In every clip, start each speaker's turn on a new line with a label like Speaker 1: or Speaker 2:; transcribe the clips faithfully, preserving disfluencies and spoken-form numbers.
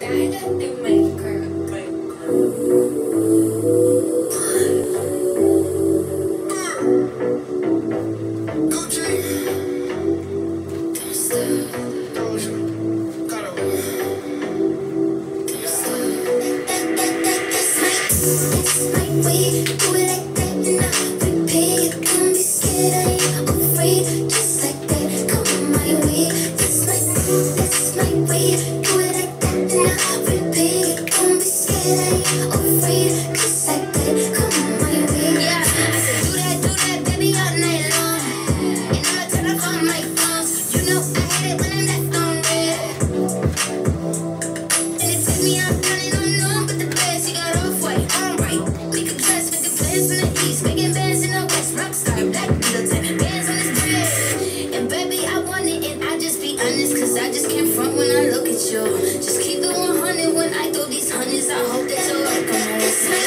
Speaker 1: Cállate, Maker.
Speaker 2: I just can't front when I look at you. Just keep it one hundred when I throw these hundreds. I hope that you're welcome.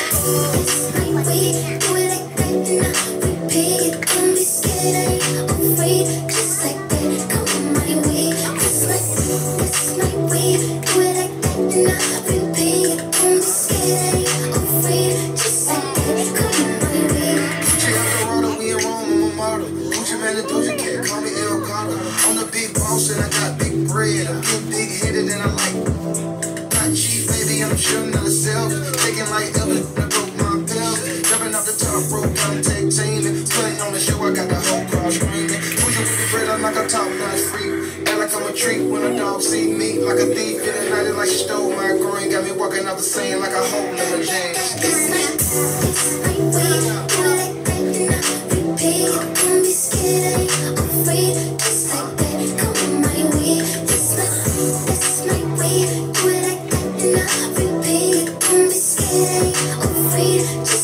Speaker 2: It's my way, do it like that and I repeat it. Don't be scared, I ain't afraid. Just like that, come my way. It's my, it's my way, do it like that and I repeat it. Don't be scared, I ain't afraid. Just like that, come my way.
Speaker 3: Gucci Eldorado, we in Rome, I'm a model. Gucci man, the Doja Cat, call me El Gato. I'm the big boss and I got big bread. I'm getting big headed and I like not cheap, baby. I'm shooting on myself, taking like Elvis. I broke my pills, jumping off the top rope, I'm tag teaming. Putting on the show, I got the whole crowd screaming. Pushing with the bread, I'm like a top notch freak. Act like I'm a treat when a dog see me. Like a thief in the night, it like she stole my groin. Got me walking out the same like a hole in a jam.
Speaker 2: It's my, it's my way, do it like that and I repeat it. Don't be scared, I ain't afraid. Just like that, come my way. It's my, it's my way, do it like that and I repeat it. Don't be scared, I ain't afraid. Just